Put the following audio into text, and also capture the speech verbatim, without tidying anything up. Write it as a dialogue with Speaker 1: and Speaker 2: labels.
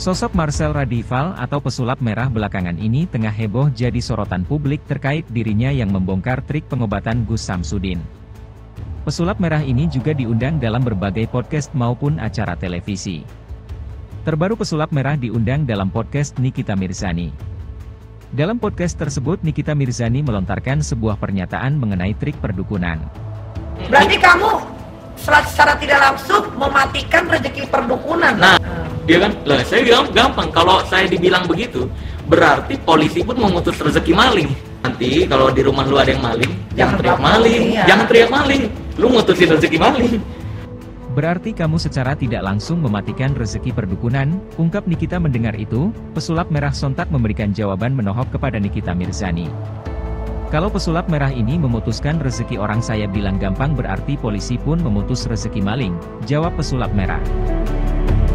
Speaker 1: Sosok Marcel Radival atau pesulap merah belakangan ini tengah heboh jadi sorotan publik terkait dirinya yang membongkar trik pengobatan Gus Samsudin. Pesulap merah ini juga diundang dalam berbagai podcast maupun acara televisi. Terbaru pesulap merah diundang dalam podcast Nikita Mirzani. Dalam podcast tersebut Nikita Mirzani melontarkan sebuah pernyataan mengenai trik perdukunan.
Speaker 2: Berarti kamu secara tidak langsung mematikan rezeki perdukunan.
Speaker 3: Nah, dia kan, lah saya bilang gampang, kalau saya dibilang begitu, berarti polisi pun memutus rezeki maling. Nanti kalau di rumah lu ada yang maling, jangan teriak maling,
Speaker 2: iya.
Speaker 3: jangan teriak maling, lu mutusin rezeki maling.
Speaker 1: Berarti kamu secara tidak langsung mematikan rezeki perdukunan, ungkap Nikita. Mendengar itu, pesulap merah sontak memberikan jawaban menohok kepada Nikita Mirzani. Kalau pesulap merah ini memutuskan rezeki orang saya bilang gampang berarti polisi pun memutus rezeki maling, jawab pesulap merah.